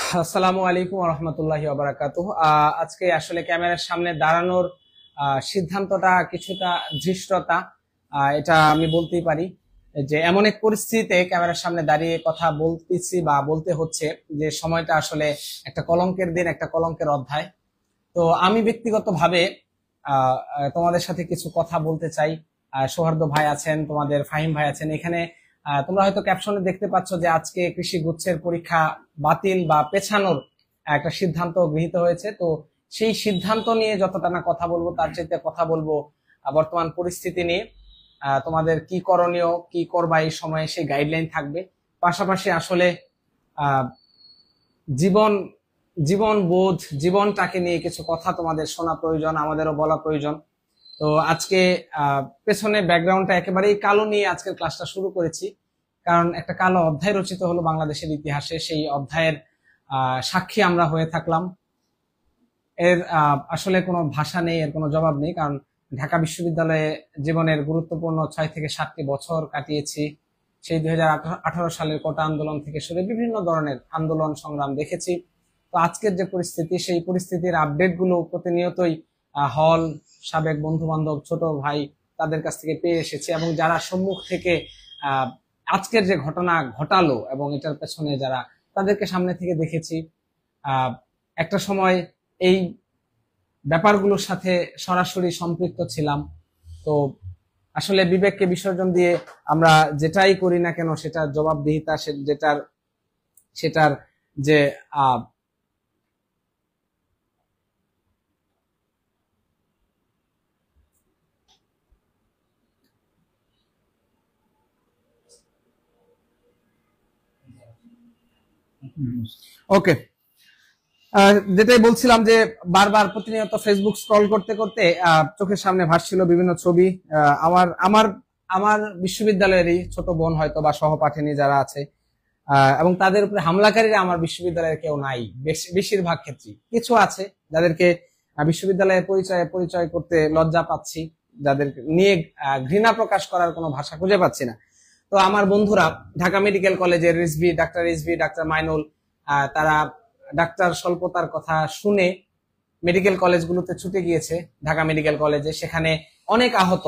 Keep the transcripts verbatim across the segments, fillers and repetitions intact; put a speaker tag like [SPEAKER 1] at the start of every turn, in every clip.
[SPEAKER 1] আসসালামু আলাইকুম ওয়া রাহমাতুল্লাহি ওয়া বারাকাতুহু। আহ, আজকে আসলে ক্যামেরার সামনে দাঁড়ানোর আহ, সিদ্ধান্তটা কিছুটা ধৃষ্টতা, আহ, এটা আমি বলতেই পারি যে এমন এক পরিস্থিতিতে ক্যামেরার সামনে দাঁড়িয়ে কথা বলতেছি বা বলতে হচ্ছে যে সময়টা আসলে একটা কলঙ্কের দিন, একটা কলঙ্কের অধ্যায়। তো আমি ব্যক্তিগতভাবে আহ, আহ, তোমাদের সাথে কিছু কথা বলতে চাই। আহ, সৌহার্দ্য ভাই আছেন, তোমাদের ফাহিম ভাই আছেন এখানে। আহ, তোমরা হয়তো ক্যাপশনে দেখতে পাচ্ছ যে আজকে কৃষি গুচ্ছের পরীক্ষা বাতিল বা পেছানোর একটা সিদ্ধান্ত গৃহীত হয়েছে। তো সেই সিদ্ধান্ত নিয়ে যতটা না কথা বলবো, তার চাইতে কথা বলবো আহ, বর্তমান পরিস্থিতি নিয়ে। আহ, তোমাদের কি করণীয়, কি করবা এই সময়ে, সেই গাইডলাইন থাকবে। পাশাপাশি আসলে আহ জীবন জীবন বোধ, জীবনটাকে নিয়ে কিছু কথা তোমাদের শোনা প্রয়োজন, আমাদেরও বলা প্রয়োজন। তো আজকে আহ পেছনে ব্যাকগ্রাউন্ডটা একেবারেই কালো নিয়ে আজকের ক্লাসটা শুরু করেছি, কারণ একটা কালো অধ্যায় রচিত হলো বাংলাদেশের ইতিহাসে। সেই অধ্যায়ের আহ সাক্ষী আমরা হয়ে থাকলাম। এর আহ আসলে কোনো ভাষা নেই, এর কোনো জবাব নেই, কারণ ঢাকা বিশ্ববিদ্যালয়ে জীবনের গুরুত্বপূর্ণ ছয় থেকে সাতটি বছর কাটিয়েছি। সেই দুই হাজার আঠারো সালের কোটা আন্দোলন থেকে শুরু বিভিন্ন ধরনের আন্দোলন সংগ্রাম দেখেছি। তো আজকের যে পরিস্থিতি, সেই পরিস্থিতির আপডেট গুলো প্রতিনিয়তই হল, সাবেক বন্ধু বান্ধব, ছোট ভাই, তাদের কাছ থেকে পেয়ে এসেছি, এবং যারা সম্মুখ থেকে আহ আজকের যে ঘটনা ঘটালো এবং এটার পেছনে যারা, তাদেরকে সামনে থেকে দেখেছি। আহ একটা সময় এই ব্যাপারগুলোর সাথে সরাসরি সম্পৃক্ত ছিলাম। তো আসলে বিবেককে বিসর্জন দিয়ে আমরা যেটাই করি না কেন, সেটার জবাবদিহিতা, যেটার সেটার যে আহ ওকে, যেটাই বলছিলাম যে বারবার প্রতিনিয়ত ফেসবুক স্ক্রল করতে করতে চোখের সামনে ভাসছিল বিভিন্ন ছবি। আমার আমার আমার বিশ্ববিদ্যালয়েরই ছোট বোন হয়তো বা সহপাঠিনী যারা আছে, এবং তাদের উপরে হামলাকারীরা আমার বিশ্ববিদ্যালয়ের কেউ নাই। বেশিরভাগ ক্ষেত্রে কিছু আছে যাদেরকে বিশ্ববিদ্যালয়ের পরিচয় পরিচয় করতে লজ্জা পাচ্ছি, যাদের নিয়ে ঘৃণা প্রকাশ করার কোনো ভাষা খুঁজে পাচ্ছি না। তো আমার বন্ধুরা ঢাকা মেডিকেল কলেজের রিজভি, ডাক্তার রিজভি, ডাক্তার মাইনুল, তারা ডাক্তার স্বল্পতার কথা শুনে মেডিকেল কলেজগুলোতে ছুটে গিয়েছে। ঢাকা মেডিকেল কলেজে সেখানে অনেক আহত,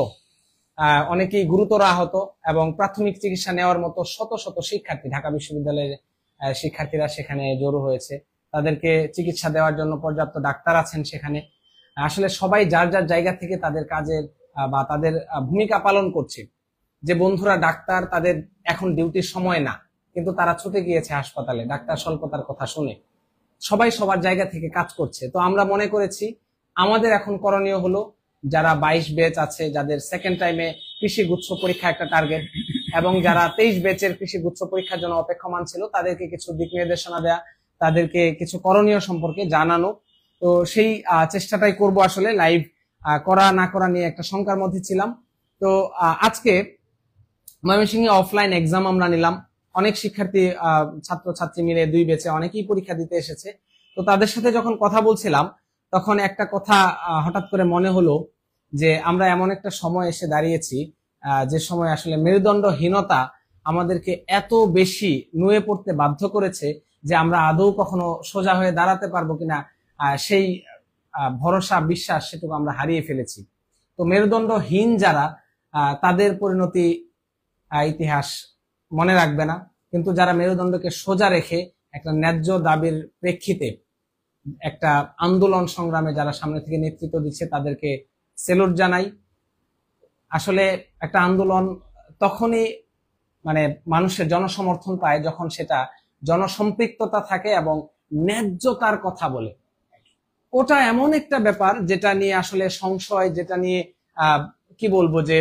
[SPEAKER 1] আহ অনেকেই গুরুতর আহত, এবং প্রাথমিক চিকিৎসা নেওয়ার মতো শত শত শিক্ষার্থী, ঢাকা বিশ্ববিদ্যালয়ের শিক্ষার্থীরা সেখানে জড়ো হয়েছে। তাদেরকে চিকিৎসা দেওয়ার জন্য পর্যাপ্ত ডাক্তার আছেন সেখানে। আসলে সবাই যার যার জায়গা থেকে তাদের কাজের বা তাদের ভূমিকা পালন করছে। যে বন্ধুরা ডাক্তার, তাদের এখন ডিউটির সময় না, কিন্তু তারা ছুটে গিয়েছে হাসপাতালে ডাক্তার স্বল্পতার কথা শুনে। সবাই সবার জায়গা থেকে কাজ করছে। তো আমরা মনে করেছি আমাদের এখন করণীয় হলো, যারা বাইশ ব্যাচ আছে, যাদের সেকেন্ড টাইমে কৃষি গুচ্ছ পরীক্ষা একটা টার্গেট, এবং যারা তেইশ ব্যাচের কৃষি গুচ্ছ পরীক্ষার জন্য অপেক্ষমান ছিল, তাদেরকে কিছু দিক নির্দেশনা দেয়া, তাদেরকে কিছু করণীয় সম্পর্কে জানানো। তো সেই চেষ্টাটাই করব। আসলে লাইভ করা না করা নিয়ে একটা শঙ্কার মধ্যে ছিলাম। তো আজকে ময়মনসিংহে অফলাইন এক্সাম আমরা নিলাম। অনেক শিক্ষার্থী, ছাত্র ছাত্রী মিলে দুই ব্যাচে অনেকেই পরীক্ষা দিতে এসেছে। তো তাদের সাথে যখন কথা বলছিলাম, তখন একটা কথা হঠাৎ করে মনে হলো যে আমরা এমন একটা সময় এসে দাঁড়িয়েছি, যে সময় আসলে মেরুদণ্ডহীনতা আমাদেরকে এত বেশি নুয়ে পড়তে বাধ্য করেছে যে আমরা আদৌ কখনো সোজা হয়ে দাঁড়াতে পারবো কিনা সেই ভরসা, বিশ্বাস, সেটুকু আমরা হারিয়ে ফেলেছি। তো মেরুদণ্ডহীন যারা, তাদের পরিণতি ইতিহাস মনে রাখবে না, কিন্তু যারা মেরুদণ্ডকে সোজা রেখে একটা ন্যায্য দাবির প্রেক্ষিতে একটা আন্দোলন সংগ্রামে যারা সামনে থেকে নেতৃত্ব দিচ্ছে, তাদেরকে সেলুট জানাই। আসলে একটা আন্দোলন তখনই মানে মানুষের জনসমর্থন পায় যখন সেটা জনসম্পৃক্ততা থাকে এবং ন্যায্যতার কথা বলে। ওটা এমন একটা ব্যাপার যেটা নিয়ে আসলে সংশয়, যেটা নিয়ে আহ কি বলবো যে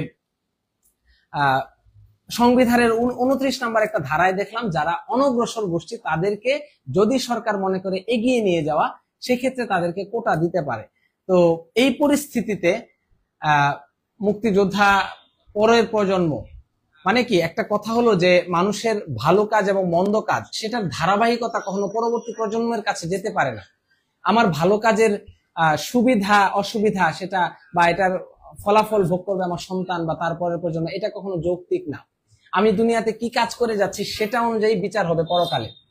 [SPEAKER 1] আহ সংবিধানের উনত্রিশ নাম্বার একটা ধারায় দেখলাম, যারা অনগ্রসর গোষ্ঠী তাদেরকে যদি সরকার মনে করে এগিয়ে নিয়ে যাওয়া, সেক্ষেত্রে তাদেরকে কোটা দিতে পারে। তো এই পরিস্থিতিতে আহ মুক্তিযোদ্ধা, পরের প্রজন্ম, মানে কি একটা কথা হলো যে মানুষের ভালো কাজ এবং মন্দ কাজ, সেটার ধারাবাহিকতা কখনো পরবর্তী প্রজন্মের কাছে যেতে পারে না। আমার ভালো কাজের আহ সুবিধা অসুবিধা সেটা বা এটার ফলাফল ভোগ করবে আমার সন্তান বা তারপরের প্রজন্ম, এটা কখনো যৌক্তিক না। আমি দুনিয়াতে কি কাজ করে যাচ্ছি সেটা অনুযায়ী বিচার হবে পরকালে।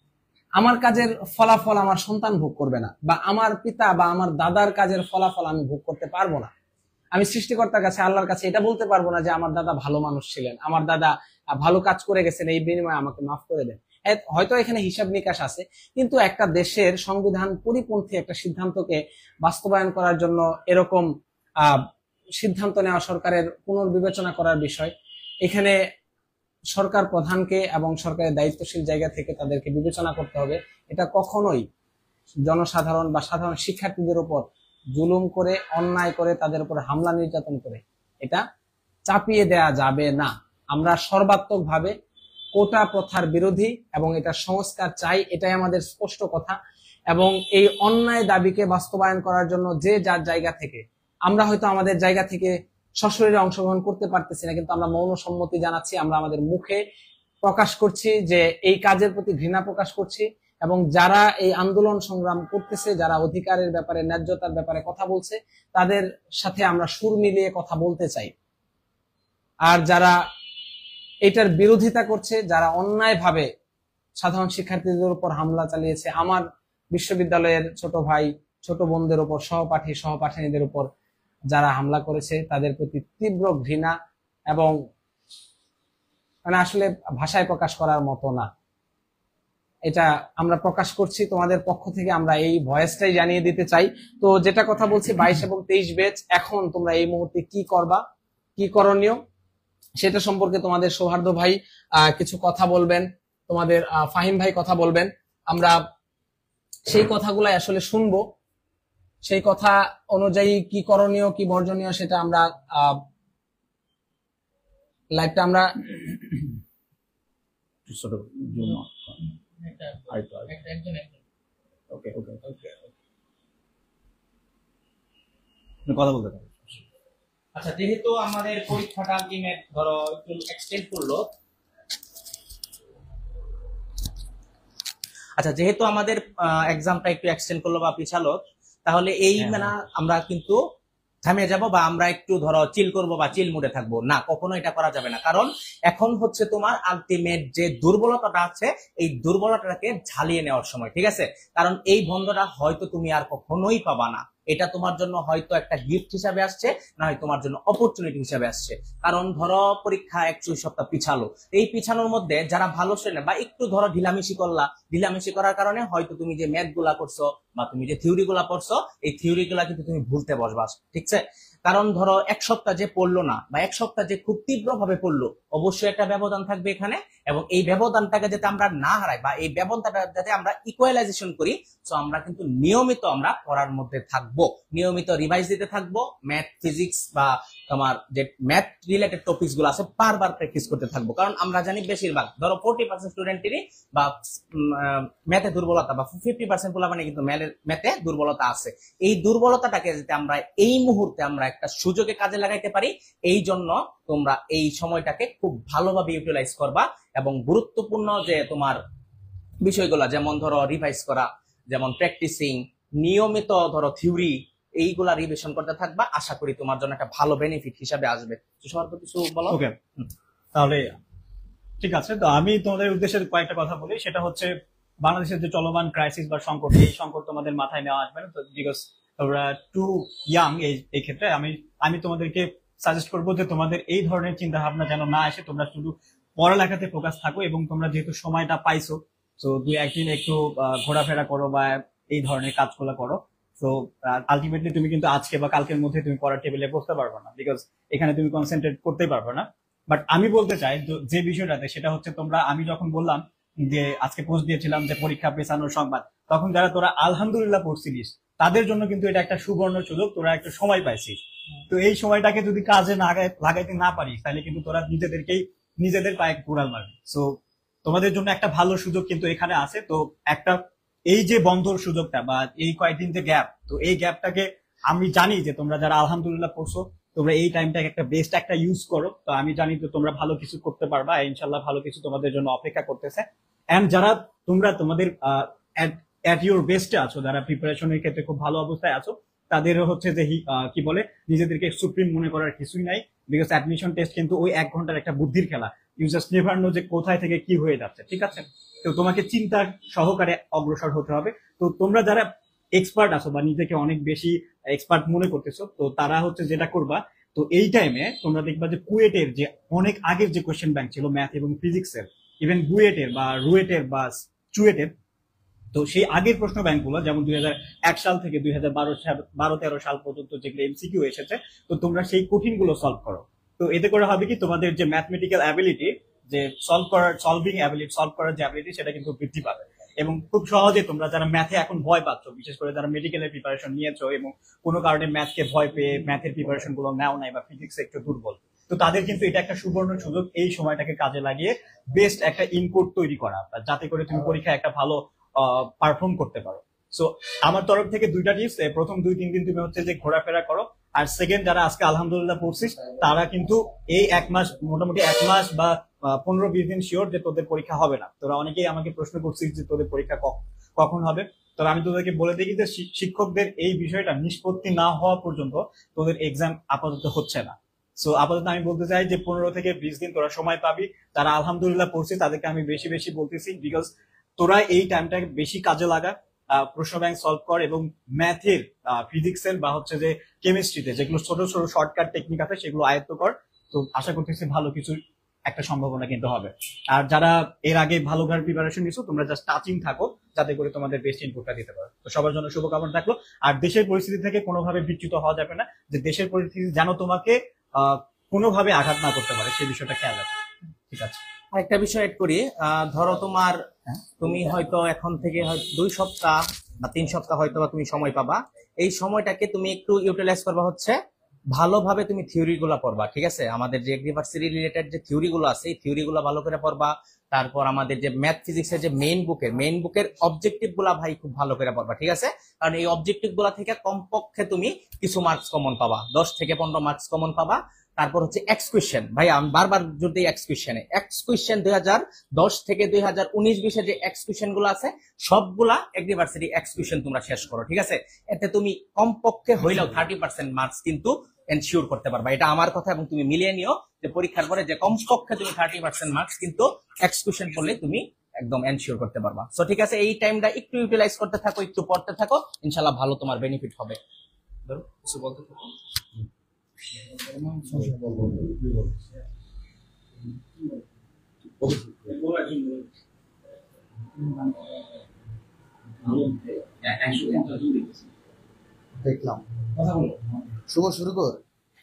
[SPEAKER 1] আমার কাজের ফলাফল আমার সন্তান ভোগ করবে না, বা আমার পিতা বা আমার দাদার কাজের ফলাফল আমি ভোগ করতে পারবো না। আমি সৃষ্টিকর্তার কাছে, আল্লাহর কাছে এটা বলতে পারবো না যে আমার দাদা ভালো মানুষ ছিলেন, আমার দাদা ভালো কাজ করে গেছেন, এই বিনিময়ে আমাকে মাফ করে দেন। হয়তো এখানে হিসাব নিকাশ আছে, কিন্তু একটা দেশের সংবিধান পরিপন্থী একটা সিদ্ধান্তকে বাস্তবায়ন করার জন্য এরকম আহ সিদ্ধান্ত নেওয়া সরকারের পুনর্বিবেচনা করার বিষয়। এখানে সরকার প্রধানকে এবং সরকারের দায়িত্বশীল জায়গা থেকে তাদেরকে বিবেচনা করতে হবে। এটা কখনোই জনসাধারণ বা সাধারণ শিক্ষার্থীদের উপর জুলুম করে, অন্যায় করে, তাদের উপর হামলা নির্যাতন করে এটা চাপিয়ে দেয়া যাবে না। আমরা সর্বাত্মক ভাবে কোটা প্রথার বিরোধী এবং এটা সংস্কার চাই, এটাই আমাদের স্পষ্ট কথা। এবং এই অন্যায় দাবিকে বাস্তবায়ন করার জন্য যে যার জায়গা থেকে, আমরা হয়তো আমাদের জায়গা থেকে সশরীরে অংশগ্রহণ করতে পারতেছি না, কিন্তু আমরা মৌন সম্মতি জানাচ্ছি, আমরা আমাদের মুখে প্রকাশ করছি যে এই কাজের প্রতি ঘৃণা প্রকাশ করছি। এবং যারা এই আন্দোলন সংগ্রাম করতেছে, যারা অধিকারের ব্যাপারে, ন্যায্যতার ব্যাপারে কথা বলছে, তাদের সাথে আমরা সুর মিলিয়ে কথা বলতে চাই। আর যারা এটার বিরোধিতা করছে, যারা অন্যায়ভাবে সাধারণ শিক্ষার্থীদের উপর হামলা চালিয়েছে, আমার বিশ্ববিদ্যালয়ের ছোট ভাই, ছোট বোনদের উপর, সহপাঠী সহপাঠিনীদের উপর যারা হামলা করেছে, তাদের প্রতি তীব্র ঘৃণা, এবং মানে আসলে ভাষায় প্রকাশ করার মতো না। এটা আমরা প্রকাশ করছি তোমাদের পক্ষ থেকে, আমরা এই ভয়েসটাই জানিয়ে দিতে চাই। তো যেটা কথা বলছি, বাইশ এবং তেইশ ব্যাচ, এখন তোমরা এই মুহূর্তে কি করবা, কি করণীয়, সেটা সম্পর্কে তোমাদের সৌহার্দ্য ভাই আহ কিছু কথা বলবেন, তোমাদের ফাহিম ভাই কথা বলবেন। আমরা সেই কথাগুলাই আসলে শুনবো, সেই কথা অনুযায়ী কি করণীয় কি বর্জনীয় সেটা আমরা আহ লাইভটা আমরা
[SPEAKER 2] কথা বলতে পারি।
[SPEAKER 3] আচ্ছা, যেহেতু আমাদের পরীক্ষাটা আলটিমেট ধরো একটু এক্সটেন্ড করলো, আচ্ছা যেহেতু আমাদের এক্সামটা একটু এক্সটেন্ড করলো বা পিছালো, তাহলে এই মানে আমরা কিন্তু থামিয়ে যাব বা আমরা একটু ধরো চিল করব বা চিল মুডে থাকবো না, কখনো এটা করা যাবে না। কারণ এখন হচ্ছে তোমার আলটিমেট যে দুর্বলতাটা আছে, এই দুর্বলতাটাকে ঝালিয়ে নেওয়ার সময়, ঠিক আছে? কারণ এই বন্ধটা হয়তো তুমি আর কখনোই পাবা না, এটা তোমার জন্য হয়তো একটা গিফট হিসাবে আসছে, না হয় তোমার জন্য অপরচুনিটি হিসাবে আসছে। কারণ ধরো পরীক্ষা একচল্লিশ সপ্তাহ পিছালো, এই পিছানোর মধ্যে যারা ভালো শ্রেণী বা একটু ধরো ঢিলামিশি করলা, ঢিলামিশি করার কারণে হয়তো তুমি যে ম্যাথ গুলা করছো বা তুমি যে থিওরি গুলা পড়ছো, এই থিওরি গুলা কিন্তু তুমি ভুলতে বসবা, ঠিক আছে? কারণ ধরো এক সপ্তাহ যে পড়লো না বা এক সপ্তাহ যে খুব তীব্র ভাবে পড়লো, অবশ্যই একটা ব্যবধান থাকবে এখানে, এবং এই ব্যবধানটাকে যাতে আমরা না হারাই বা এই ব্যবধানটা যাতে আমরা ইকুয়ালাইজেশন করি, তো আমরা কিন্তু নিয়মিত আমরা পড়ার মধ্যে থাকবো, নিয়মিত রিভাইজ দিতে থাকবো, ম্যাথ ফিজিক্স বা তোমার যে ম্যাথ রিলেটেড টপিকস গুলো আছে বারবার প্র্যাকটিস করতে থাকবো। কারণ আমরা জানি বেশিরভাগ ধরো ফোর্টি পার্সেন্ট স্টুডেন্টেরই বা ম্যাথে দুর্বলতা বা ফিফটি পার্সেন্ট পোলা মানে কিন্তু ম্যাথে দুর্বলতা আছে। এই দুর্বলতাটাকে যাতে আমরা এই মুহূর্তে আমরা একটা সুযোগে কাজে লাগাইতে পারি, এই জন্য তোমরা এই সময়টাকে খুব ভালোভাবে ইউটিলাইজ করবা এবং গুরুত্বপূর্ণ যে তোমার বিষয়গুলো, যেমন ধরো রিভাইজ করা, যেমন প্র্যাকটিসিং, নিয়মিত ধরো থিওরি, এইগুলা রিভিশন করতে থাকবা। আশা করি তোমার জন্য একটা ভালো বেনিফিট হিসাবে আসবে। সর্ব কিছু বলো।
[SPEAKER 2] ওকে, তাহলে ঠিক আছে। তো আমি তোমাদের উদ্দেশ্যে কয়েকটা কথা বলি। সেটা হচ্ছে বাংলাদেশের যে চলমান ক্রাইসিস বা সংকট, এই সংকট তোমাদের মাথায় নেওয়া আসবে না, তো বিকজ তোমরা টু ইয়াং এই ক্ষেত্রে। আমি আমি তোমাদেরকে সাজেস্ট করবো যে তোমাদের এই ধরনের চিন্তা ভাবনা যেন না আসে, তোমরা শুধু পড়ালেখাতে ফোকাস থাকো, এবং তোমরা যেহেতু সময়টা পাইছো, তো দুই একদিন একটু ঘোরাফেরা করো বা এই ধরনের কাজগুলো করো। তো আলটিমেটলি তুমি কিন্তু আজকে বা কালকের মধ্যে তুমি পড়ার টেবিলে বসতে পারবে না, বিকজ এখানে তুমি কনসেন্ট্রেট করতে পারবে না। বাট আমি বলতে চাই যে বিষয়টাতে, সেটা হচ্ছে তোমরা, আমি যখন বললাম যে আজকে পোস্ট দিয়েছিলাম যে পরীক্ষা পেছানোর সংবাদ, তখন যারা তোরা আলহামদুলিল্লাহ পড়ছিলিস, তাদের জন্য কিন্তু এটা একটা সুবর্ণ সুযোগ, তোরা একটা সময় পাইছিস। তো এই সময়টাকে যদি কাজে না লাগাইতে না পারিস, তাহলে কিন্তু তোরা নিজেদেরকেই নিজেদের পায়ে কুড়াল মারবি। সো তোমাদের জন্য একটা ভালো সুযোগ কিন্তু এখানে আছে। তো একটা এই যে বন্ধর সুযোগটা বা এই কয়েকদিন যে গ্যাপ, তো এই গ্যাপটাকে আমি জানি যে তোমরা যারা আলহামদুলিল্লাহ পড়ছো, তোমরা এই টাইমটাকে একটা বেস্ট একটা ইউজ করো। তো আমি জানি তো তোমরা ভালো কিছু করতে পারবা, ইনশাল্লাহ ভালো কিছু তোমাদের জন্য অপেক্ষা করতেছে। এন্ড যারা তোমরা তোমাদের এট ইউর বেস্টে আছো, যারা প্রিপারেশনের ক্ষেত্রে খুব ভালো অবস্থায় আছো, তাদের হচ্ছে যে কি বলে, নিজেদেরকে সুপ্রিম মনে করার কিছুই নাই, বিকজ অ্যাডমিশন টেস্ট কিন্তু ওই এক ঘন্টার একটা বুদ্ধির খেলা। ইউ জাস্ট নেভার নো যে কোথায় থেকে কি হয়ে যাচ্ছে, ঠিক আছে? তো তোমাকে চিন্তা সহকারে অগ্রসর হতে হবে। তো তোমরা যারা এক্সপার্ট আছো বা নিজেকে অনেক বেশি এক্সপার্ট মনে করতেছো, তো তারা হচ্ছে যেটা করবা, তো এই টাইমে তোমরা দেখবা যে কুয়েটের যে অনেক আগের যে কোয়েশ্চেন ব্যাংক ছিল ম্যাথ এবং ফিজিক্সের, ইভেন বুয়েটের বা রুয়েটের বা চুয়েটের, তো সেই আগের প্রশ্ন ব্যাংকগুলো যেমন দুই হাজার এক সাল থেকে দুই হাজার বারো বারো তেরো সাল পর্যন্ত যেগুলো এমসিকিউ এসেছে, তো তোমরা সেই কঠিন গুলো সলভ করো। তো এতে করে হবে কি, তোমাদের যে ম্যাথমেটিক্যাল অ্যাবিলিটি, যে সলভ করার সলভিং অ্যাবিলিটি সলভ করার যে অ্যাবিলিটি, সেটা কিন্তু বৃদ্ধি পাবে। এবং খুব সহজে তোমরা যারা ম্যাথে এখন ভয় পাচ্ছ, বিশেষ করে যারা মেডিকেলের প্রিপারেশন নিয়েছো এবং কোনো কারণে ম্যাথকে ভয় পেয়ে ম্যাথের প্রিপারেশন গুলো নেও নাই বা ফিজিক্স একটু দুর্বল, তো তাদের কিন্তু এটা একটা সুবর্ণ সুযোগ এই সময়টাকে কাজে লাগিয়ে বেস্ট একটা ইনপুট তৈরি করা, যাতে করে তুমি পরীক্ষায় একটা ভালো পারফর্ম করতে পারো। সো আমার তরফ থেকে দুইটা টিপস, প্রথম দুই তিন দিন তুমি হচ্ছে যে ঘোরাফেরা করো, আর সেকেন্ড যারা আজকে আলহামদুলিল্লাহ পড়ছিস তারা কিন্তু এই এক মাস, মোটামুটি এক মাস বা পনেরো বিশ দিন শিওর যে তোদের পরীক্ষা হবে না। তোরা অনেকেই আমাকে প্রশ্ন করছিস যে তোদের পরীক্ষা কখন হবে। তবে আমি তোদেরকে বলে দিই যে শিক্ষকদের এই বিষয়টা নিষ্পত্তি না হওয়া পর্যন্ত তোদের এক্সাম আপাতত হচ্ছে না। সো আপাতত আমি বলতে চাই যে পনেরো থেকে বিশ দিন তোরা সময় পাবি। তারা আলহামদুলিল্লাহ পড়ছিস তাদেরকে আমি বেশি বেশি বলতেছি, বিকজ তোরা এই টাইমটা বেশি কাজে লাগা, প্রশ্ন ব্যাংক সলভ কর এবং ম্যাথের, ফিজিক্সের বা হচ্ছে যে কেমিস্ট্রিতে যেগুলো ছোট ছোট শর্টকাট টেকনিক আছে সেগুলো আয়ত্ত কর। তো আশা করতেছি ভালো কিছু একটা সম্ভাবনা কিন্তু হবে। আর যারা এর আগে ভালোভাবে প্রিপারেশন নিছো, তোমরা জাস্ট টাচিং থাকো যাতে করে তোমাদের বেস্ট ইনপুটটা দিতে পারো। তো সবার জন্য শুভকামনা থাকলো। আর দেশের পরিস্থিতি থেকে কোনোভাবে বিচ্যুত হওয়া যাবে না, যে দেশের পরিস্থিতি যেন তোমাকে আহ কোনোভাবে আঘাত না করতে পারে, সেই বিষয়টা খেয়াল রাখো, ঠিক আছে?
[SPEAKER 3] আরেকটা বিষয় এড করি, ধরো তোমার, তুমি হয়তো এখন থেকে হয়তো দুই সপ্তাহ বা তিন সপ্তাহ হয়তো বা তুমি সময় পাবা। এই সময়টাকে তুমি একটু ইউটিলাইজ করবা হচ্ছে ভালোভাবে তুমি থিওরি গুলা পড়বা, ঠিক আছে? আমাদের যে ইউনিভার্সিটি রিলেটেড যে থিওরি গুলো আছে, এই থিওরি গুলা ভালো করে পড়বা। তারপর আমাদের যে ম্যাথ ফিজিক্সের যে মেইন বুকের মেইন বুকের অবজেক্টিভ গুলা ভাই খুব ভালো করে পড়বা, ঠিক আছে? কারণ এই অবজেক্টিভ গুলা থেকে কমপক্ষে তুমি কিছু মার্কস কমন পাবা, দশ থেকে পনেরো মার্কস কমন পাবা। তারপর হচ্ছে এক্স কোয়েশ্চেন, ভাই আমি বারবার জোর দিই এক্স কোয়েশ্চেনে। এক্স কোয়েশ্চেন দুই হাজার দশ থেকে দুই হাজার উনিশ বিশের যে এক্স কোয়েশ্চেন গুলো আছে সবগুলা ইউনিভার্সিটি এক্স কোয়েশ্চেন তোমরা শেষ করো, ঠিক আছে? এতে তুমি কমপক্ষে হইলেও থার্টি পার্সেন্ট মার্কস কিন্তু এনশিওর করতে পারবা। এটা আমার কথা, এবং তুমি মিলিয়ে নিও যে পরীক্ষার পরে যে কমপক্ষে তুমি থার্টি পার্সেন্ট মার্কস কিন্তু এক্স কোয়েশ্চেন করলে তুমি একদম এনশিওর করতে পারবা। সো ঠিক আছে, এই টাইমটা একটু ইউটিলাইজ করতে থাকো, একটু পড়তে থাকো, ইনশাল্লাহ ভালো তোমার বেনিফিট হবে। ধরো কিছু বলতে থাকো।
[SPEAKER 4] দেখলাম শুভ শুরু কর।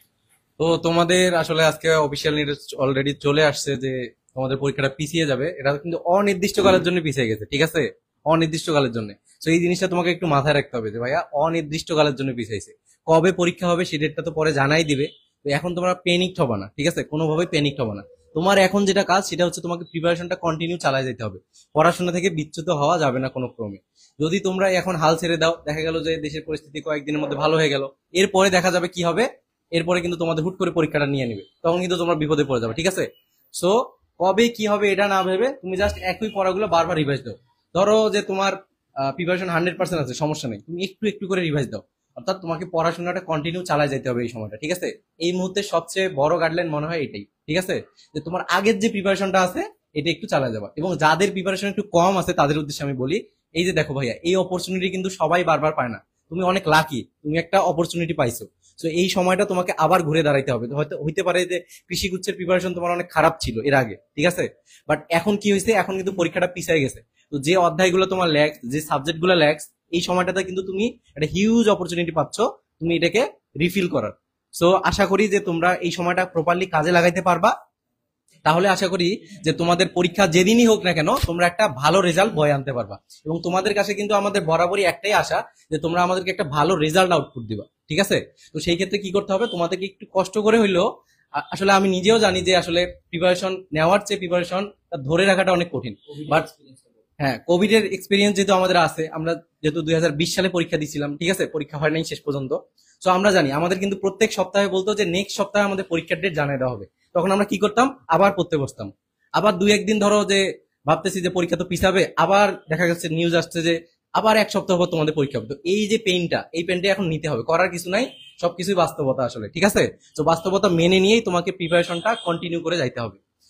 [SPEAKER 5] তো তোমাদের আসলে আজকে অফিসিয়াল নিউজ অলরেডি চলে আসছে যে তোমাদের পরীক্ষাটা পিছিয়ে যাবে। এটা কিন্তু অনির্দিষ্টকালের জন্য পিছিয়ে গেছে, ঠিক আছে? অনির্দিষ্টকালের জন্য। তো এই জিনিসটা তোমাকে একটু মাথায় রাখতে হবে যে ভাইয়া অনির্দিষ্টকালের জন্য পিছিয়েছে। কবে পরীক্ষা হবে সেই ডেটটা তো পরে জানাই দিবে। তো এখন তোমরা প্যানিকড হবে না, ঠিক আছে? কোনোভাবেই প্যানিকড হবে না। তোমার এখন যেটা কাজ সেটা হচ্ছে তোমাকে প্রিপারেশনটা কন্টিনিউ চালিয়ে যেতে হবে। পড়াশোনা থেকে বিচ্যুত হওয়া যাবে না কোনো ক্রমে। যদি তোমরা এখন হাল ছেড়ে দাও, দেখা গেল যে দেশের পরিস্থিতি কয়েকদিনের মধ্যে ভালো হয়ে গেল, এরপরে দেখা যাবে কি হবে, এরপরে কিন্তু তোমাদের হুট করে পরীক্ষাটা নিয়ে নেবে, তখন কিন্তু তোমরা বিপদে পড়ে যাবে, ঠিক আছে? সো কবে কি হবে এটা না ভেবে তুমি জাস্ট একই পড়াগুলো বারবার রিভাইজ দাও। ধরো যে তোমার প্রিপারেশন হান্ড্রেড পার্সেন্ট আছে, সমস্যা নেই, তুমি একটু একটু করে রিভাইজ দাও। অর্থাৎ তোমাকে পড়াশোনাটা কন্টিনিউ চালায় যেতে হবে এই সময়টা, ঠিক আছে? এই মুহূর্তে সবচেয়ে বড় গাইডলাইন মনে হয় এটাই, ঠিক আছে? যে তোমার আগের যে প্রিপারেশনটা আছে এটা একটু চালায় যাবা। এবং যাদের প্রিপারেশন একটু কম আছে তাদের উদ্দেশ্যে আমি বলি, এই যে দেখো ভাইয়া, এই অপরচুনিটি কিন্তু সবাই বারবার পায় না। তুমি অনেক লাকি, তুমি একটা অপরচুনিটি পাইছো। তো এই সময়টা তোমাকে আবার ঘুরে দাঁড়াইতে হবে। হয়তো হইতে পারে যে কৃষি গুচ্ছের প্রিপারেশন তোমার অনেক খারাপ ছিল এর আগে, ঠিক আছে? বাট এখন কি হয়েছে, এখন কিন্তু পরীক্ষাটা পিছিয়ে গেছে। তো যে অধ্যায়গুলো তোমার ল্যাক্স, যে সাবজেক্ট গুলো ল্যাক্স, এই সময়টাতে কিন্তু তুমি একটা হিউজ অপরচুনিটি পাচ্ছ তুমি এটাকে রিফিল করার। সো আশা করি যে তোমরা এই সময়টা প্রপারলি কাজে লাগাইতে পারবা। তাহলে আশা করি যে তোমাদের পরীক্ষা যেদিনই হোক না কেন তোমরা একটা ভালো রেজাল্ট বয়ে আনতে পারবা। এবং তোমাদের কাছে কিন্তু আমাদের বরাবরই একটাই আশা যে তোমরা আমাদেরকে একটা ভালো রেজাল্ট আউটপুট দিবা, ঠিক আছে? তো সেই ক্ষেত্রে কি করতে হবে, তোমাদেরকে একটু কষ্ট করে হইলেও, আসলে আমি নিজেও জানি যে আসলে প্রিপারেশন নেওয়ার চেয়ে প্রিপারেশন ধরে রাখাটা অনেক কঠিন। বাট হ্যাঁ, কোভিড এর এক্সপিরিয়েন্স যেহেতু আমাদের আছে, আমরা যেহেতু দুই হাজার বিশ সালে পরীক্ষা দিয়েছিলাম, ঠিক আছে? পরীক্ষা হয় নাই শেষ পর্যন্ত। সো আমরা জানি আমাদের কিন্তু প্রত্যেক সপ্তাহে বলতো যে নেক্সট সপ্তাহে আমাদের পরীক্ষার ডেট জানিয়ে দেওয়া হবে। তখন আমরা কি করতাম, আবার পড়তে বসতাম। আবার দুই একদিন ধরো যে ভাবতেছি যে পরীক্ষা তো পিছাবে, আবার দেখা যাচ্ছে নিউজ আসছে যে আবার এক সপ্তাহ পর তোমাদের পরীক্ষা হবে। তো এই যে পেইনটা, এই পেইনটা এখন নিতে হবে, করার কিছু নাই, সবকিছুই বাস্তবতা আসলে, ঠিক আছে? তো বাস্তবতা মেনে নিয়েই তোমাকে প্রিপারেশনটা কন্টিনিউ করে যাইতে হবে।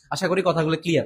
[SPEAKER 5] আশা করি কথাগুলো ক্লিয়ার।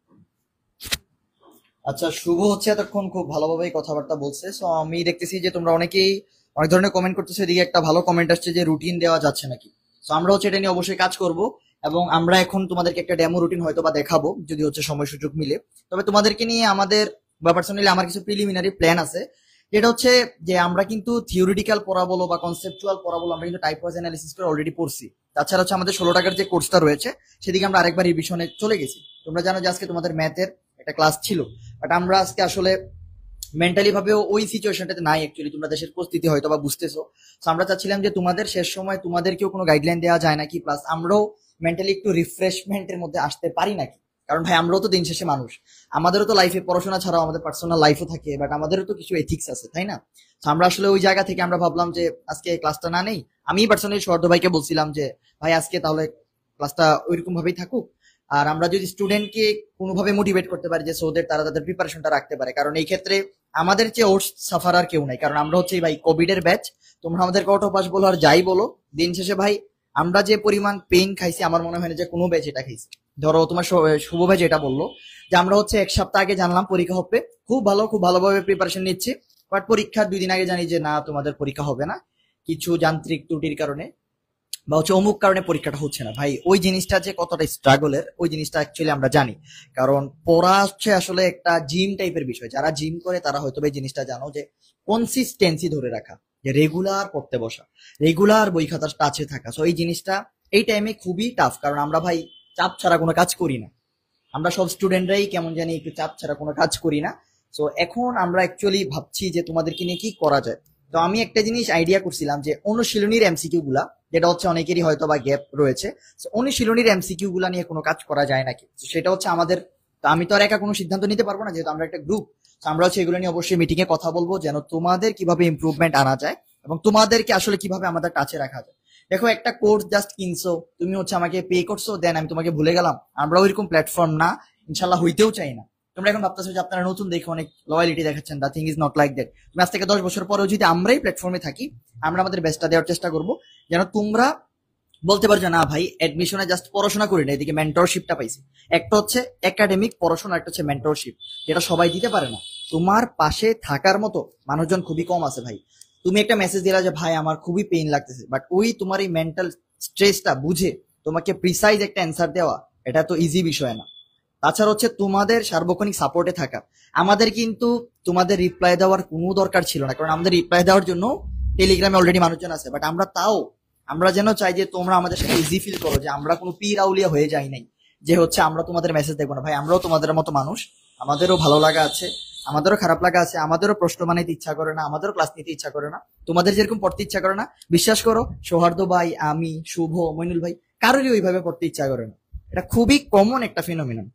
[SPEAKER 4] আচ্ছা, শুভ হচ্ছে এতক্ষণ খুব ভালোভাবেই কথাবার্তা বলছে। সো আমি দেখতেছি যে তোমরা অনেকেই অনেক ধরনের কমেন্ট করতেছো। এদিকে একটা ভালো কমেন্ট আসছে যে রুটিন দেওয়া যাচ্ছে নাকি। সো আমরা হচ্ছে এটা নিয়ে অবশ্যই কাজ করব, এবং আমরা এখন তোমাদেরকে একটা ডেমো রুটিন হয়তো বা দেখাবো যদি হচ্ছে সময় সুযোগ মিলে। তবে তোমাদেরকে নিয়ে আমাদের বা পার্সোনালি আমার কিছু প্রিলিমিনারি প্ল্যান আছে, যেটা হচ্ছে যে আমরা কিন্তু থিওরিটিক্যাল পড়া বলো বা কনসেপচুয়াল পড়া বলো আমরা কিন্তু টাইপ ওয়াইজ অ্যানালিসিস করে অলরেডি পড়ছি। তাছাড়া হচ্ছে আমাদের ষোলো টাকার যে কোর্সটা রয়েছে সেদিকে আমরা আরেকবার রিভিশনে চলে গেছি। তোমরা জানো যে আজকে তোমাদের ম্যাথের একটা ক্লাস ছিল, বাট আমরা আজকে আসলে মেন্টালি ভাবেও ওই সিচুয়েশনটাতে নাই। অ্যাকচুয়ালি তোমরা দেশের পরিস্থিতি হয়তো বা বুঝতেছো। তো আমরা চাচ্ছিলাম যে তোমাদের শেষ সময় তোমাদেরকেও কোনো গাইডলাইন দেওয়া যায় নাকি, প্লাস আমরাও মেন্টালি একটু রিফ্রেশমেন্টের মধ্যে আসতে পারি নাকি। কারণ ভাই আমরাও তো দিন শেষে মানুষ, আমাদেরও তো লাইফে পড়াশোনা ছাড়াও আমাদের পার্সোনাল লাইফও থাকে, বাট আমাদেরও তো কিছু এথিক্স আছে, তাই না? তো আমরা আসলে ওই জায়গা থেকে আমরা ভাবলাম যে আজকে ক্লাসটা না নেই। আমি পার্সোনালি সৌহার্দ ভাইকে বলছিলাম যে ভাই আজকে তাহলে ক্লাসটা ওইরকম ভাবেই থাকুক, আর আমরা যদি স্টুডেন্টকে কোনোভাবে মোটিভেট করতে পারি যে সোদের তারা তাদের প্রিপারেশনটা রাখতে পারে। কারণ এই ক্ষেত্রে আমাদের চেয়ে ওর সাফার আর কেউ নাই, কারণ আমরা হচ্ছে ভাই কোভিড এর ব্যাচ। তোমরা আমাদেরকে অটো পাস বলো আর যাই বলো, দিন শেষে ভাই আমরা যে পরিমাণ পেইন খাইছি আমার মনে হয় না যে কোনো ব্যাচ এটা খাইছে। ধরো তোমার শুভ ভাই যেটা বললো যে আমরা হচ্ছে এক সপ্তাহ আগে জানলাম পরীক্ষা হবে, খুব ভালো খুব ভালোভাবে প্রিপারেশন নিচ্ছি, বাট পরীক্ষার দুই দিন আগে জানি যে না তোমাদের পরীক্ষা হবে না, কিছু যান্ত্রিক ত্রুটির কারণে বা হচ্ছে অমুক কারণে পরীক্ষাটা হচ্ছে না। ভাই ওই জিনিসটা যে কতটা স্ট্রাগলের ওই জিনিসটা অ্যাকচুয়ালি আমরা জানি। কারণ পড়া হচ্ছে আসলে একটা জিম টাইপের বিষয়, যারা জিম করে তারা হয়তো এই জিনিসটা জানো যে কনসিস্টেন্সি ধরে রাখা, যে রেগুলার পড়তে বসা, রেগুলার বই খাতার টাচে থাকা। সো এই জিনিসটা এই টাইমে খুবই টাফ, কারণ আমরা ভাই চাপ ছাড়া কোনো কাজ করি না। আমরা সব স্টুডেন্টরাই কেমন জানি একটু চাপ ছাড়া কোনো কাজ করি না। সো এখন আমরা অ্যাকচুয়ালি ভাবছি যে তোমাদেরকে নিয়ে কি করা যায়। তো আমি একটা জিনিস আইডিয়া করছিলাম যে অনুশীলনীর এমসিকিউ গুলা, যেটা হচ্ছে অনেকেরই হয়তো বা গ্যাপ রয়েছে, অনুশীলনীর এমসিকিউ গুলা নিয়ে কোনো কাজ করা যায় নাকি। সেটা হচ্ছে আমাদের, তো আমি তো আর একা কোনো সিদ্ধান্ত নিতে পারবো না, যেহেতু আমরা একটা গ্রুপ। আমরা হচ্ছে এগুলো নিয়ে অবশ্যই মিটিং এ কথা বলবো, যেন তোমাদের কিভাবে ইমপ্রুভমেন্ট আনা যায় এবং তোমাদেরকে আসলে কিভাবে আমাদের কাছে রাখা যায়। দেখো একটা কোর্স জাস্ট কিনছো, তুমি হচ্ছে আমাকে পে করছো, দেন আমি তোমাকে ভুলে গেলাম, আমরা ওইরকম প্ল্যাটফর্ম না, ইনশাল্লাহ হইতেও চাই না। তোমরা এখন ভাবতেছো যে আপনারা নতুন দেখে অনেক লয়ালিটি দেখাচ্ছেন, the thing is not like that. তুমি আজ থেকে দশ বছর পরেও যদি আমরাই প্ল্যাটফর্মে থাকি, আমরা আমাদের বেস্টটা দেওয়ার চেষ্টা করবো, যেন তোমরা বলতে পারছো না ভাই অ্যাডমিশনে জাস্ট পড়াশোনা করি না, এদিকে মেন্টরশিপটা পাইছি। একটা হচ্ছে একাডেমিক পড়াশোনা, একটা হচ্ছে মেন্টরশিপ, যেটা সবাই দিতে পারে না। তোমার পাশে থাকার মতো মানুষজন খুবই কম আছে ভাই। তুমি একটা মেসেজ দিলা যে ভাই আমার খুবই পেইন লাগতেছে, বাট ওই তোমার এই মেন্টাল স্ট্রেসটা বুঝে তোমাকে প্রিসাইজ একটা অ্যান্সার দেওয়া, এটা তো ইজি বিষয় না। তাছাড়া হচ্ছে তোমাদের সার্বক্ষণিক সাপোর্টে থাকা। আমাদের কিন্তু তোমাদের রিপ্লাই দেওয়ার কোনো দরকার ছিল না, কারণ আমাদের রিপ্লাই দেওয়ার জন্য টেলিগ্রামে অলরেডি মানুষজন আছে, বাট আমরা তাও আমরা যেন চাই যে তোমরা আমাদের সাথে ইজি ফিল করো, যে আমরা কোনো পীর আউলিয়া হয়ে যাই নাই, যে হচ্ছে আমরা তোমাদের মেসেজ দেখবো না। ভাই আমরাও তোমাদের মতো মানুষ, আমাদেরও ভালো লাগা আছে, আমাদেরও খারাপ লাগা আছে, আমাদেরও প্রশ্ন বানাইতে ইচ্ছা করে না, আমাদেরও ক্লাস নিতে ইচ্ছা করে না, তোমাদের যেরকম পড়তে ইচ্ছা করে না। বিশ্বাস করো সৌহার্দ ভাই, আমি, শুভ, মইনুল ভাই, কারোরই ওইভাবে পড়তে ইচ্ছা করে না। এটা খুবই কমন একটা ফিনোমিনন,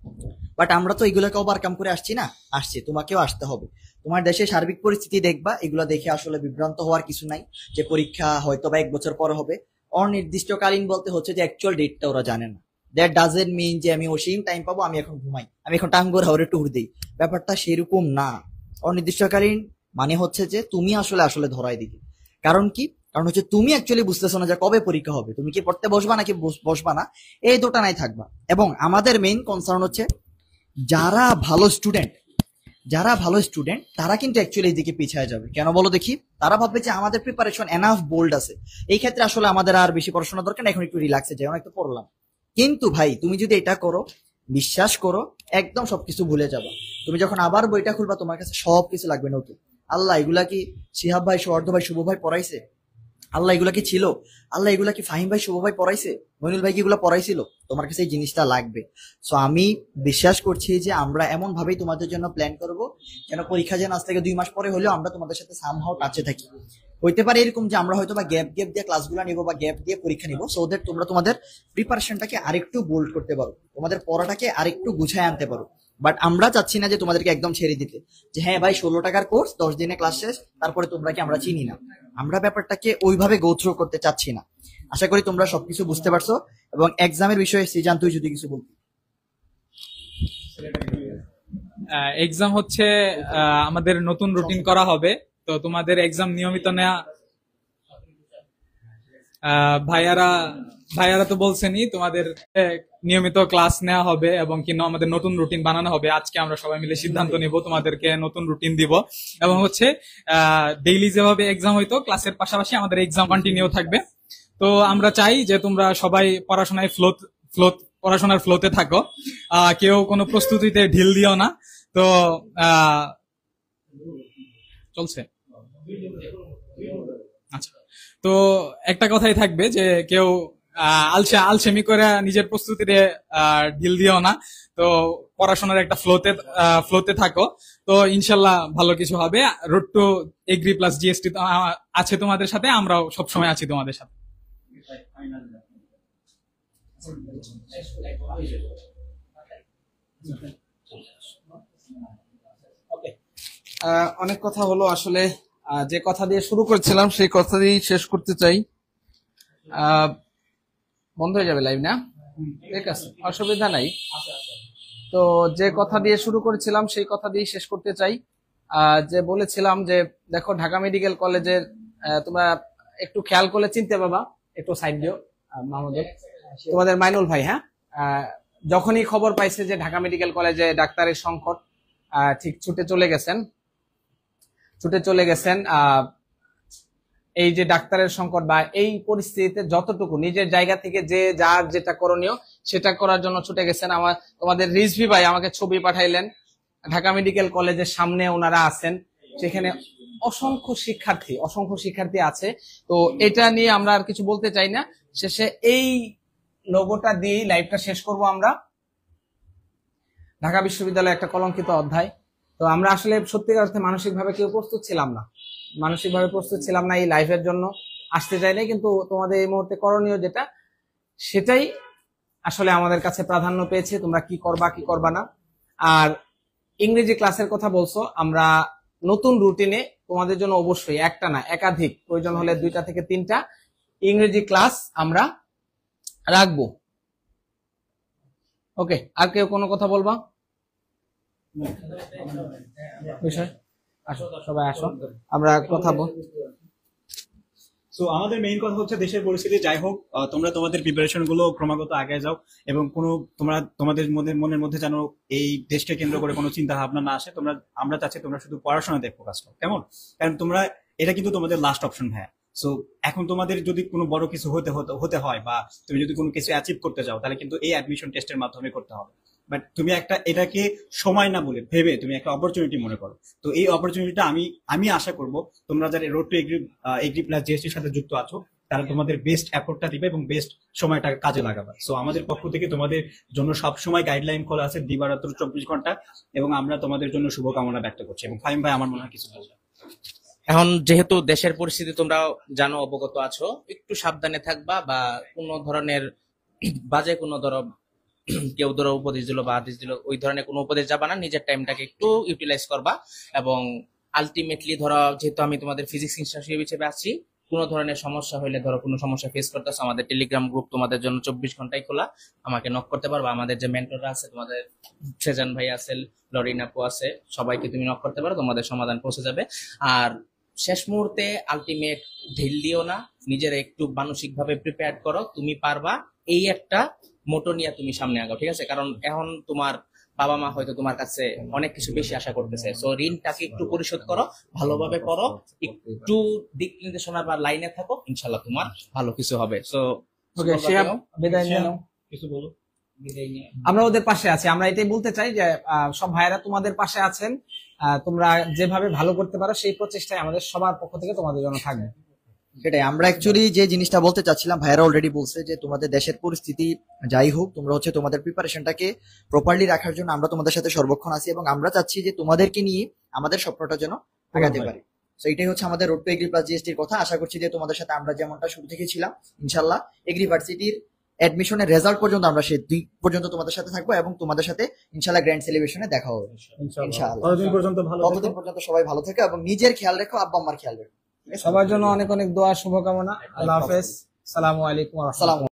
[SPEAKER 4] বাট আমরা তো এগুলোকে ওভারকাম করে আসছি না, আসছি, তোমাকেও আসতে হবে। তোমার দেশের সার্বিক পরিস্থিতি দেখবা, এগুলো দেখে আসলে বিভ্রান্ত হওয়ার কিছু নাই যে পরীক্ষা হয়তো বা এক বছর পরে হবে। অনির্দিষ্টকালীন বলতে হচ্ছে যে অ্যাকচুয়াল ডেটটা ওরা জানে না। দ্যাট ডাজেন্ট মিন যে আমি অসীম টাইম পাবো, আমি এখন ঘুমাই, আমি এখন টাঙ্গুর হাওড়ে ট্যুর দিই, ব্যাপারটা সেরকম না। অনির্দিষ্টকালীন মানে হচ্ছে যে তুমি আসলে আসলে ধরাই দিবে। কারণ কি? কারণ হচ্ছে তুমি অ্যাকচুয়ালি বুঝতেছো না যে কবে পরীক্ষা হবে, তুমি কি পড়তে বসবা নাকি বসবা না, এই দুটা নাই থাকবা। এবং আমাদের মেইন কনসার্ন হচ্ছে যারা ভালো স্টুডেন্ট, যারা ভালো স্টুডেন্ট তারা কিন্তু অ্যাকচুয়ালি এইদিকে পিছিয়ে যাবে। কেন বলো দেখি? তারা ভাববে যে আমাদের প্রিপারেশন এনাফ বোল্ড আছে, এই ক্ষেত্রে আসলে আমাদের আর বেশি পড়াশোনা দরকার না, এখন একটু রিল্যাক্সে যাই, অনেক তো পড়লাম। কিন্তু ভাই তুমি যদি এটা করো, বিশ্বাস করো একদম সবকিছু ভুলে যাবা। তুমি যখন আবার বইটা খুলবা তোমার কাছে সবকিছু লাগবে নতুন। আল্লাহ এগুলা কি শিহাব ভাই, সৌহার্দ ভাই, শুভ ভাই পড়াইছে? আল্লাহ এগুলা কি ছিল? আল্লাহ এগুলা কি ফাহিম ভাই, শুভ ভাই পড়াইছে? মইনুল ভাই কি এগুলা পড়াইছিল? তোমার কাছে এই জিনিসটা লাগবে। সো আমি বিশ্বাস করছি যে আমরা এমন ভাবেই তোমাদের জন্য প্ল্যান করব যেন পরীক্ষা যেন আজ থেকে দুই মাস পরে হলেও আমরা তোমাদের সাথে সামহাও টাচে থাকি। হইতে পারে এরকম যে আমরা হয়তো বা গ্যাপ গ্যাপ দিয়ে ক্লাসগুলো নিবো বা গ্যাপ দিয়ে পরীক্ষা নিবো, সো দ্যাট তোমরা তোমাদের প্রিপারেশনটাকে আরেকটু বোল্ড করতে পারো, তোমাদের পড়াটাকে আরেকটু গুছায় আনতে পারো। বাট আমরা চাচ্ছি না যে তোমাদেরকে একদম ছেড়ে দিতে, যে হ্যাঁ ভাই ষোলো টাকার কোর্স, দশ দিনে ক্লাস শেষ, তারপরে তোমরা কি আমরা চিনি না। আমরা ব্যাপারটাকে ওইভাবে গো থ্রু করতে চাচ্ছি না। আশা করি তোমরা সবকিছু বুঝতে পারছো। এবং এক্সামের বিষয়ে সিজান তুই যদি কিছু বলতি।
[SPEAKER 6] এক্সাম হচ্ছে আহ, আমাদের নতুন রুটিন করা হবে, তো তোমাদের এক্সাম নিয়মিত নেওয়া আহ, ভাইয়ারা ভাইয়ারা তো বলছেনই তোমাদের আহ, নিয়মিত ক্লাস নেওয়া হবে এবং কি ন- আমাদের নতুন রুটিন বানানো হবে। আজকে আমরা সবাই মিলে সিদ্ধান্ত নিব তোমাদেরকে নতুন রুটিন দিব এবং হচ্ছে ডেইলি যেভাবে এক্সাম হইতো ক্লাসের পাশাপাশি আমাদের এক্সাম কন্টিনিউ থাকবে। তো আমরা চাই যে তোমরা সবাই পড়াশোনায় ফ্লো ফ্লো পড়াশোনার ফ্লোতে থাকো, আহ, কেউ কোনো প্রস্তুতিতে ঢিল দিও না। তো আহ, চলছে আচ্ছা, তো একটা কথাই থাকবে যে কেউ আহ, আলসে আলসেমি করে নিজের প্রস্তুতিতে আহ, ঢিল দিও না। তো পড়াশোনার একটা ফ্লোতে ফ্লোতে থাকো, তো ইনশাল্লাহ ভালো কিছু হবে। Road to agri plus GST আছে তোমাদের সাথে, আমরাও সবসময় আছি তোমাদের সাথে।
[SPEAKER 1] আহ, অনেক কথা হলো আসলে। আহ, যে কথা দিয়ে শুরু করেছিলাম সেই কথা দিয়েই শেষ করতে চাই। আহ, বন্ধ হয়ে যাবে লাইভ না? ঠিক আছে, অসুবিধা নাই। তো যে কথা দিয়ে শুরু করেছিলাম সেই কথা দিয়ে শেষ করতে চাই। আহ, যে বলেছিলাম যে দেখো ঢাকা মেডিকেল কলেজের আহ, তোমরা একটু খেয়াল করলে চিনতে পাবা, একটু সাইড দিও আহ, মাহমুদুল, তোমাদের মাইনুল ভাই। হ্যাঁ, আহ, যখনই খবর পাইছে যে ঢাকা মেডিকেল কলেজে ডাক্তারের সংকট, আহ, ঠিক ছুটে চলে গেছেন ছুটে চলে গেছেন আহ এই যে ডাক্তারের সংকট বা এই পরিস্থিতিতে যতটুকু নিজের জায়গা থেকে যে যার যেটা করণীয় সেটা করার জন্য ছুটে গেছেন। আমার তোমাদের রিজভি ভাই আমাকে ছবি পাঠাইলেন, ঢাকা মেডিকেল কলেজের সামনে ওনারা আছেন, সেখানে অসংখ্য শিক্ষার্থী অসংখ্য শিক্ষার্থী আছে। তো এটা নিয়ে আমরা আর কিছু বলতে চাই না। শেষে এই লোগোটা দিয়েই লাইভটা শেষ করব আমরা। ঢাকা বিশ্ববিদ্যালয় একটা কলঙ্কিত অধ্যায়। তো আমরা আসলে সত্যিকার অর্থে মানসিকভাবে কেউ প্রস্তুত ছিলাম না, মানসিকভাবে প্রস্তুত ছিলাম না এই লাইভের জন্য, আসতে চাইনি। কিন্তু তোমাদের এই মুহূর্তে করণীয় যেটা সেটাই আসলে আমাদের কাছে প্রাধান্য পেয়েছে, তোমরা কি করবা কি করবা না। আর ইংরেজি ক্লাসের কথা বলছো, আমরা নতুন রুটিনে তোমাদের জন্য অবশ্যই একটা না একাধিক, প্রয়োজন হলে দুইটা থেকে তিনটা ইংরেজি ক্লাস আমরা রাখবো। ওকে, আর কেউ কোনো কথা বলবা? বিষয় আসো, সবাই আসো, আমরা কথা বল।
[SPEAKER 2] সো আমাদের মেইন কথা হচ্ছে দেশের পরিস্থিতি যাই হোক, আহ, তোমরা তোমাদের প্রিপারেশন গুলো ক্রমাগত আগে যাও এবং কোনো তোমরা তোমাদের মনের মনের মধ্যে যেন এই দেশকে কেন্দ্র করে কোনো চিন্তা ভাবনা না আসে। তোমরা আমরা চাচ্ছি তোমরা শুধু পড়াশোনাতে ফোকাস করো, কেমন? কারণ তোমরা এটা কিন্তু তোমাদের লাস্ট অপশন। হ্যাঁ, সো এখন তোমাদের যদি কোনো বড় কিছু হতে হতে হতে হয় বা তুমি যদি কোনো কিছু অ্যাচিভ করতে চাও তাহলে কিন্তু এই অ্যাডমিশন টেস্টের মাধ্যমে করতে হবে। বাট তুমি একটা এটাকে সময় না বলে ভেবে তুমি একটা অপরচুনিটি মনে করো। তো এই অপরচুনিটিটা আমি আমি আশা করব তোমরা যারা road to agri agri plus জিএসটির সাথে যুক্ত আছো তারা তোমাদের বেস্ট এফোর্টটা দিবে এবং বেস্ট সময়টা কাজে লাগাবে। সো আমাদের পক্ষ থেকে তোমাদের জন্য সব সময় গাইডলাইন খোলা আছে দিবারাত্র চব্বিশ ঘন্টা, এবং আমরা তোমাদের জন্য শুভকামনা ব্যক্ত করছি। এবং ফাহিম ভাই আমার মনে হয় কিছু বলবে।
[SPEAKER 3] এখন যেহেতু দেশের পরিস্থিতি তোমরা জানো, অবগত আছো, একটু সাবধানে থাকবা বা কোনো ধরনের বাজে কোনো ধরো কেউ ধরো উপদেশ দিল বা আদেশ দিল ওই ধরনের কোনো উপদেশ যাবা না, নিজের টাইমটাকে একটু ইউটিলাইজ করবা। এবং আলটিমেটলি ধরো যেহেতু আমি তোমাদের ফিজিক্স ইনস্টিটিউট হিসেবে আছি, কোনো ধরনের সমস্যা হলে ধরো কোনো সমস্যা ফেস করতেছো, আমাদের টেলিগ্রাম গ্রুপ তোমাদের জন্য চব্বিশ ঘন্টায় খোলা, আমাকে নক করতে পারো। আমাদের যে মেন্টররা আছে, তোমাদের সেজান ভাই আছে, লরিন আপু আছে, সবাইকে তুমি নক করতে পারো, তোমাদের সমাধান পৌঁছে যাবে। আর শেষ মুহূর্তে আলটিমেট ঢিল দিও না, নিজের একটু মানসিক ভাবে প্রিপেয়ার করো, তুমি পারবা, এই একটা মোটো নিয়ে তুমি সামনে আগাও, ঠিক আছে? কারণ এখন তোমার বাবা মা হয়তো তোমার কাছে অনেক কিছু বেশি আশা করতেছে। সো ঋণটাকে একটু পরিশোধ করো, ভালোভাবে পড়ো, একটু দিক নির্দেশনা বা লাইনে থাকো, ইনশাল্লাহ তোমার ভালো কিছু হবে। সো
[SPEAKER 1] ওকে, শিহাব বিদায় নিয়ে নাও।
[SPEAKER 2] কিছু বলো।
[SPEAKER 3] বিদায় নিয়ে
[SPEAKER 1] আমরা ওদের পাশে আছি, আমরা এটাই বলতে চাই যে আহ, সব ভাইয়েরা তোমাদের পাশে আছেন। আহ, তোমরা যেভাবে ভালো করতে পারো সেই প্রচেষ্টায় আমাদের সবার পক্ষ থেকে তোমাদের জন্য থাকবে।
[SPEAKER 4] সেটাই আমরা অ্যাকচুয়ালি যে জিনিসটা বলতে চাচ্ছিলাম, ভাইয়ারা অলরেডি বলছে যে তোমাদের দেশের পরিস্থিতি যাই হোক, তোমরা হচ্ছে তোমাদের প্রিপারেশনটাকে প্রপারলি রাখার জন্য আমরা তোমাদের সাথে সর্বক্ষণ আছি, এবং আমরা চাচ্ছি যে তোমাদেরকে নিয়ে আমাদের স্বপ্নটা যেন আগাতে পারি। তো এটাই হচ্ছে আমাদের রোড টু এগ্রি প্লাস জিএসটির কথা। আশা করছি যে তোমাদের সাথে আমরা যেমনটা শুরু থেকে ছিলাম, ইনশাল্লাহ এগ্রিভার্সিটির অ্যাডমিশনের রেজাল্ট পর্যন্ত আমরা সেই দিক পর্যন্ত তোমাদের সাথে থাকবো, এবং তোমাদের সাথে ইনশাল্লাহ গ্র্যান্ড সেলিব্রেশনে দেখা হবে ইনশাআল্লাহ।
[SPEAKER 2] ততদিন পর্যন্ত ভালো
[SPEAKER 4] ততদিন পর্যন্ত সবাই ভালো থেকো এবং নিজের খেয়াল রেখো, আব্বা আম্মার খেয়াল রেখো।
[SPEAKER 1] সবার জন্য অনেক অনেক দোয়া, শুভকামনা। আল্লাহ হাফেজ, সালামু আলাইকুম ওয়া রাহমাতুল্লাহ।
[SPEAKER 4] আসসালামু